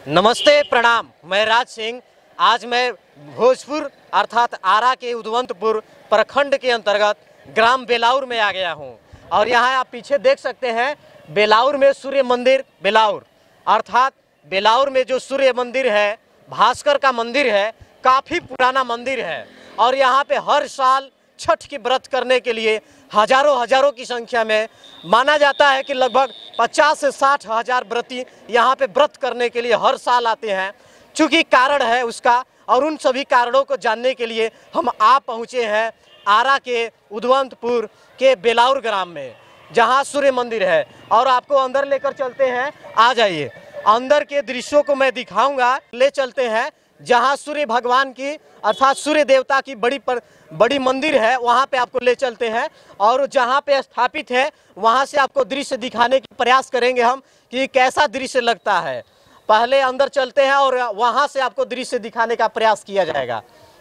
नमस्ते प्रणाम, मैं राज सिंह। आज मैं भोजपुर अर्थात आरा के उदवंतपुर प्रखंड के अंतर्गत ग्राम बेलाउर में आ गया हूं और यहां आप पीछे देख सकते हैं बेलाउर में सूर्य मंदिर बेलाउर अर्थात बेलाउर में जो सूर्य मंदिर है भास्कर का मंदिर है, काफ़ी पुराना मंदिर है और यहां पे हर साल छठ की व्रत करने के लिए हजारों की संख्या में माना जाता है कि लगभग 50 से 60 हजार व्रती यहाँ पे व्रत करने के लिए हर साल आते हैं। चूँकि कारण है उसका और उन सभी कारणों को जानने के लिए हम आ पहुँचे हैं आरा के उदवंतपुर के बेलाउर ग्राम में, जहाँ सूर्य मंदिर है और आपको अंदर लेकर चलते हैं। आ जाइए, अंदर के दृश्यों को मैं दिखाऊंगा। ले चलते हैं जहाँ सूर्य भगवान की अर्थात सूर्य देवता की बड़ी मंदिर है, वहाँ पे आपको ले चलते हैं और जहाँ पे स्थापित है वहाँ से आपको दृश्य दिखाने की प्रयास करेंगे हम कि कैसा दृश्य लगता है। पहले अंदर चलते हैं और वहाँ से आपको दृश्य दिखाने का प्रयास किया जाएगा।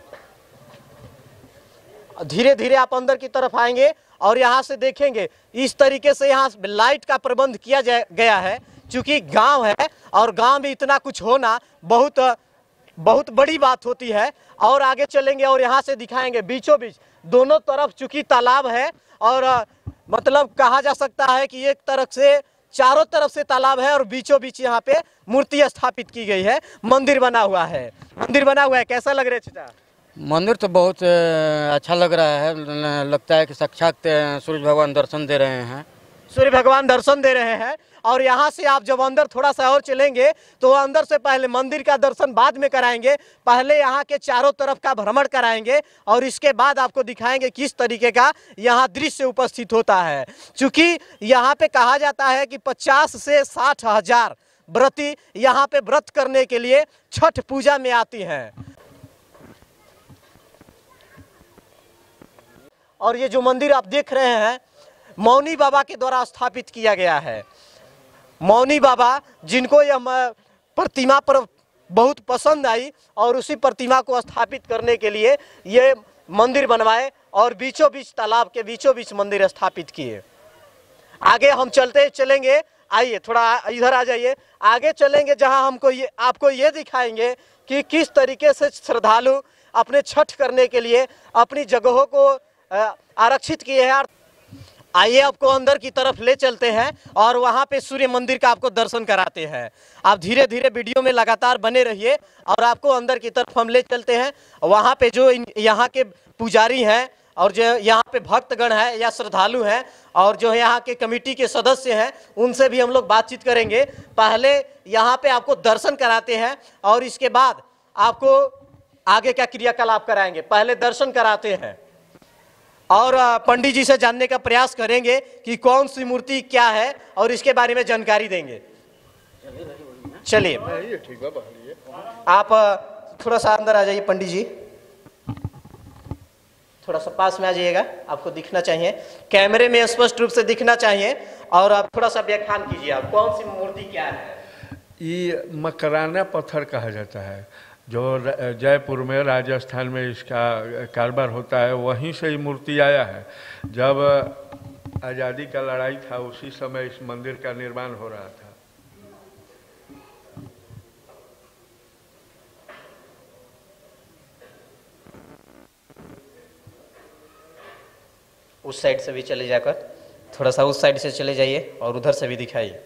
धीरे धीरे आप अंदर की तरफ आएंगे और यहाँ से देखेंगे इस तरीके से यहाँ लाइट का प्रबंध किया गया है। चूँकि गाँव है और गाँव में इतना कुछ होना बहुत बड़ी बात होती है। और आगे चलेंगे और यहाँ से दिखाएंगे बीचों बीच दोनों तरफ चूँकि तालाब है और मतलब कहा जा सकता है कि एक तरफ से चारों तरफ से तालाब है और बीचों बीच यहाँ पे मूर्ति स्थापित की गई है। मंदिर बना हुआ है, कैसा लग रहा है चाचा? मंदिर तो बहुत अच्छा लग रहा है। लगता है कि साक्षात सूर्य भगवान दर्शन दे रहे हैं। सूर्य भगवान दर्शन दे रहे हैं और यहाँ से आप जब अंदर थोड़ा सा और चलेंगे तो अंदर से पहले मंदिर का दर्शन बाद में कराएंगे। पहले यहाँ के चारों तरफ का भ्रमण कराएंगे और इसके बाद आपको दिखाएंगे किस तरीके का यहाँ दृश्य उपस्थित होता है। क्योंकि यहाँ पे कहा जाता है कि 50 से 60 हजार व्रती यहाँ पे व्रत करने के लिए छठ पूजा में आती हैं। और ये जो मंदिर आप देख रहे हैं मौनी बाबा के द्वारा स्थापित किया गया है। मौनी बाबा जिनको यह प्रतिमा पर बहुत पसंद आई और उसी प्रतिमा को स्थापित करने के लिए ये मंदिर बनवाए और बीचों बीच तालाब के बीचों बीच मंदिर स्थापित किए। आगे हम चलेंगे, आइए थोड़ा इधर आ जाइए। आगे चलेंगे जहां हमको आपको ये दिखाएंगे कि किस तरीके से श्रद्धालु अपने छठ करने के लिए अपनी जगहों को आरक्षित किए हैं। आइए आपको अंदर की तरफ ले चलते हैं और वहाँ पे सूर्य मंदिर का आपको दर्शन कराते हैं। आप धीरे धीरे वीडियो में लगातार बने रहिए और आपको अंदर की तरफ हम ले चलते हैं। वहाँ पे जो यहाँ के पुजारी हैं और जो यहाँ पे भक्तगण है या श्रद्धालु हैं और जो यहाँ के कमेटी के सदस्य हैं उनसे भी हम लोग बातचीत करेंगे। पहले यहाँ पे आपको दर्शन कराते हैं और इसके बाद आपको आगे का क्रियाकलाप कराएंगे। पहले दर्शन कराते हैं और पंडित जी से जानने का प्रयास करेंगे कि कौन सी मूर्ति क्या है और इसके बारे में जानकारी देंगे। चलिए आप थोड़ा सा अंदर आ जाइए, पंडित जी थोड़ा सा पास में आ जाइएगा। आपको दिखना चाहिए, कैमरे में स्पष्ट रूप से दिखना चाहिए और आप थोड़ा सा व्याख्यान कीजिए। आप कौन सी मूर्ति क्या है? ये मकराना पत्थर कहा जाता है, जो जयपुर में राजस्थान में इसका कारोबार होता है। वहीं से ये मूर्ति आया है। जब आज़ादी का लड़ाई था उसी समय इस मंदिर का निर्माण हो रहा था। उस साइड से भी चले जाकर थोड़ा सा उस साइड से चले जाइए और उधर से भी दिखाइए।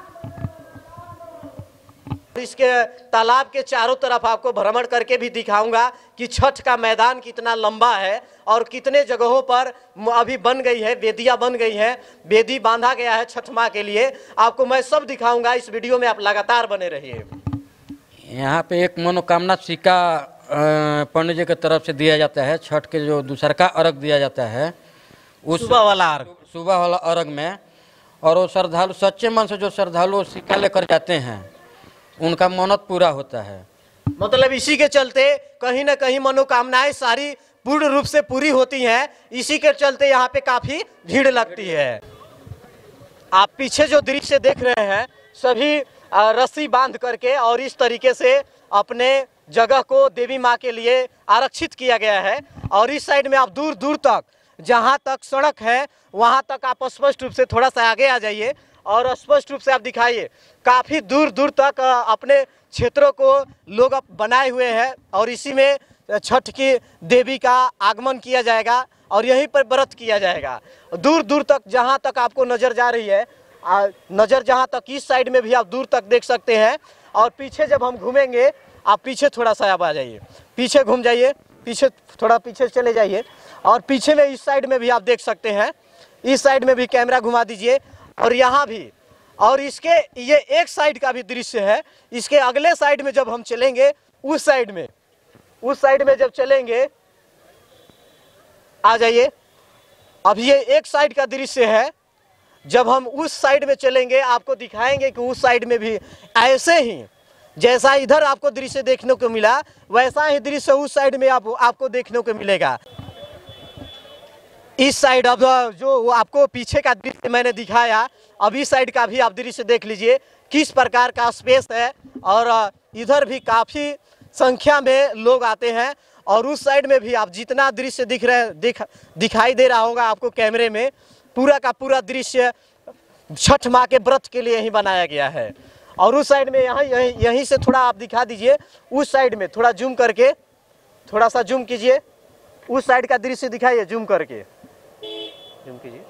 इसके तालाब के चारों तरफ आपको भ्रमण करके भी दिखाऊंगा कि छठ का मैदान कितना लंबा है और कितने जगहों पर अभी बन गई है, वेदियां बन गई हैं, वेदी बांधा गया है छठ माँ के लिए। आपको मैं सब दिखाऊंगा। इस वीडियो में आप लगातार बने रहिए। यहाँ पे एक मनोकामना सिक्का पंडित जी की तरफ से दिया जाता है। छठ के जो दूसरा का अर्घ दिया जाता है उस सुबह वाला अर्घ में, और वो श्रद्धालु सच्चे मन से जो श्रद्धालु सिक्का लेकर जाते हैं उनका मन्नत पूरा होता है। मतलब इसी के चलते कहीं ना कहीं मनोकामनाएं सारी पूर्ण रूप से पूरी होती हैं। इसी के चलते यहाँ पे काफी भीड़ लगती है। आप पीछे जो दृश्य देख रहे हैं सभी रस्सी बांध करके और इस तरीके से अपने जगह को देवी माँ के लिए आरक्षित किया गया है। और इस साइड में आप दूर दूर तक जहाँ तक सड़क है वहाँ तक आप स्पष्ट रूप से थोड़ा सा आगे आ जाइए और स्पष्ट रूप से आप दिखाइए। काफ़ी दूर दूर तक अपने क्षेत्रों को लोग अब बनाए हुए हैं और इसी में छठ की देवी का आगमन किया जाएगा और यहीं पर व्रत किया जाएगा। दूर दूर तक जहाँ तक आपको नज़र जा रही है, नज़र जहाँ तक इस साइड में भी आप दूर तक देख सकते हैं। और पीछे जब हम घूमेंगे, आप पीछे थोड़ा सा आप आ जाइए, पीछे घूम जाइए, पीछे थोड़ा पीछे चले जाइए और पीछे में इस साइड में भी आप देख सकते हैं। इस साइड में भी कैमरा घुमा दीजिए और यहाँ भी, और इसके ये एक साइड का भी दृश्य है। इसके अगले साइड में जब हम चलेंगे, उस साइड में जब चलेंगे, आ जाइए। अब ये एक साइड का दृश्य है। जब हम उस साइड में चलेंगे आपको दिखाएंगे कि उस साइड में भी ऐसे ही जैसा इधर आपको दृश्य देखने को मिला वैसा ही दृश्य उस साइड में आपको देखने को मिलेगा। इस साइड अब जो आपको पीछे का दृश्य मैंने दिखाया, अब इस साइड का भी आप दृश्य देख लीजिए किस प्रकार का स्पेस है। और इधर भी काफ़ी संख्या में लोग आते हैं और उस साइड में भी आप जितना दृश्य दिखाई दे रहा होगा आपको कैमरे में, पूरा का पूरा दृश्य छठ माँ के व्रत के लिए ही बनाया गया है। और उस साइड में यहीं से थोड़ा आप दिखा दीजिए, उस साइड में थोड़ा जूम करके, थोड़ा सा जूम कीजिए, उस साइड का दृश्य दिखाइए, जूम करके जूम कीजिए।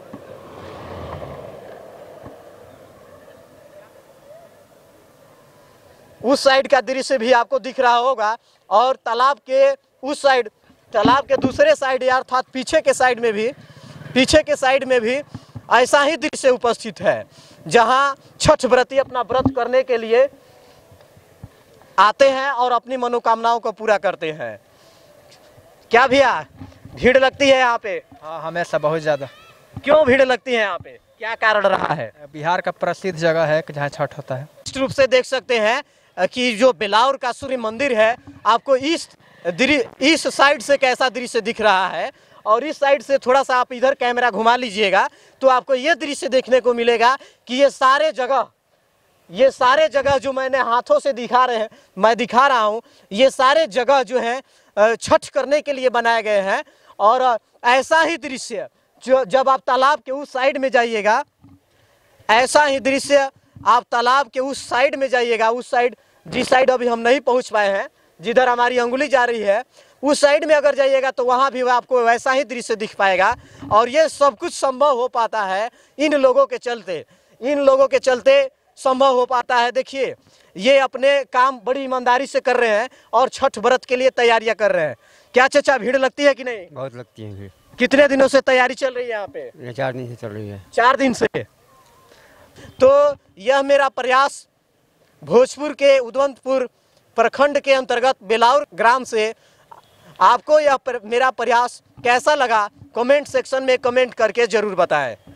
उस साइड का दृश्य भी आपको दिख रहा होगा। और तालाब के उस साइड, तालाब के दूसरे साइड अर्थात पीछे के साइड में भी ऐसा ही दृश्य उपस्थित है, जहां छठ व्रती अपना व्रत करने के लिए आते हैं और अपनी मनोकामनाओं को पूरा करते हैं। क्या भैया भीड़ लगती है यहाँ पे? हाँ, हमेशा बहुत ज़्यादा। क्यों भीड़ लगती है यहाँ पे, क्या कारण रहा है? बिहार का प्रसिद्ध जगह है जहाँ छठ होता है। निश्चित रूप से देख सकते हैं कि जो बेलाउर का सूर्य मंदिर है, आपको इस साइड से कैसा दृश्य दिख रहा है और इस साइड से थोड़ा सा आप इधर कैमरा घुमा लीजिएगा तो आपको ये दृश्य देखने को मिलेगा कि ये सारे जगह जो मैंने हाथों से मैं दिखा रहा हूँ, ये सारे जगह जो हैं छठ करने के लिए बनाए गए हैं। और ऐसा ही दृश्य जब आप तालाब के उस साइड में जाइएगा, ऐसा ही दृश्य आप तालाब के उस साइड में जाइएगा, उस साइड जिस साइड अभी हम नहीं पहुंच पाए हैं, जिधर हमारी अंगुली जा रही है, उस साइड में अगर जाइएगा तो वहाँ भी आपको वैसा ही दृश्य दिख पाएगा। और ये सब कुछ संभव हो पाता है इन लोगों के चलते संभव हो पाता है। देखिए, ये अपने काम बड़ी ईमानदारी से कर रहे हैं और छठ व्रत के लिए तैयारियां कर रहे हैं। क्या चाचा भीड़ लगती है कि नहीं? बहुत लगती है भीड़। कितने दिनों से तैयारी चल रही है यहाँ पे? 4 दिन से चल रही है। 4 दिन से। तो यह मेरा प्रयास भोजपुर के उदवंतपुर प्रखंड के अंतर्गत बेलाउर ग्राम से, आपको यह मेरा प्रयास कैसा लगा कमेंट सेक्शन में कमेंट करके ज़रूर बताएं।